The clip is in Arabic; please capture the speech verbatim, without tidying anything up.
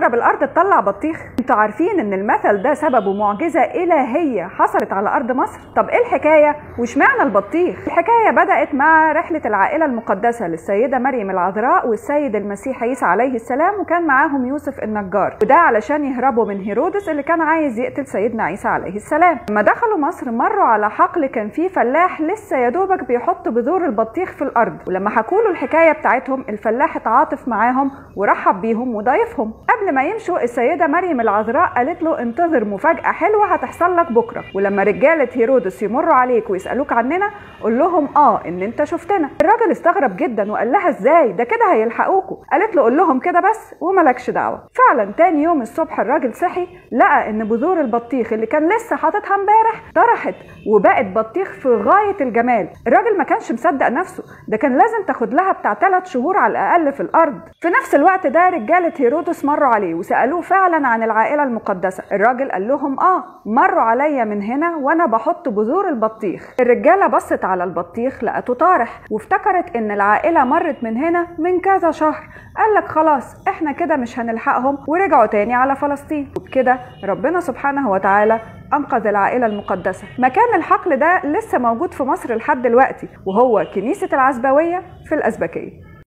تستغرب الارض تطلع بطيخ؟ انتوا عارفين ان المثل ده سببه معجزه الهيه حصلت على ارض مصر؟ طب ايه الحكايه واشمعنى البطيخ؟ الحكايه بدات مع رحله العائله المقدسه للسيده مريم العذراء والسيد المسيح عيسى عليه السلام، وكان معاهم يوسف النجار، وده علشان يهربوا من هيرودس اللي كان عايز يقتل سيدنا عيسى عليه السلام. لما دخلوا مصر مروا على حقل كان فيه فلاح لسه يا دوبك بيحط بذور البطيخ في الارض، ولما حكوا له الحكايه بتاعتهم الفلاح اتعاطف معاهم ورحب بيهم وضايفهم. قبل ما يمشوا السيده مريم العذراء قالت له انتظر مفاجاه حلوه هتحصل لك بكره، ولما رجاله هيرودس يمروا عليك ويسالوك عننا قول لهم اه ان انت شفتنا. الراجل استغرب جدا وقال لها ازاي ده كده هيلحقوكوا؟ قالت له قول لهم كده بس وملكش دعوه. فعلا تاني يوم الصبح الراجل صحي لقى ان بذور البطيخ اللي كان لسه حاططها امبارح طرحت وبقت بطيخ في غايه الجمال. الراجل ما كانش مصدق نفسه، ده كان لازم تاخد لها بتاع ثلاث شهور على الاقل في الارض. في نفس الوقت ده رجاله هيرودس مروا عليه وسالوه فعلا عن العائله المقدسه. الراجل قال لهم اه مروا عليا من هنا وانا بحط بذور البطيخ. الرجاله بصت على البطيخ لقته طارح وافتكرت ان العائله مرت من هنا من كذا شهر. قال لك خلاص احنا كده مش هنلحقهم، ورجعوا تاني على فلسطين. وبكده ربنا سبحانه وتعالى أنقذ العائلة المقدسة. مكان الحقل ده لسه موجود في مصر لحد دلوقتي، وهو كنيسة العزبوية في الأزبكية.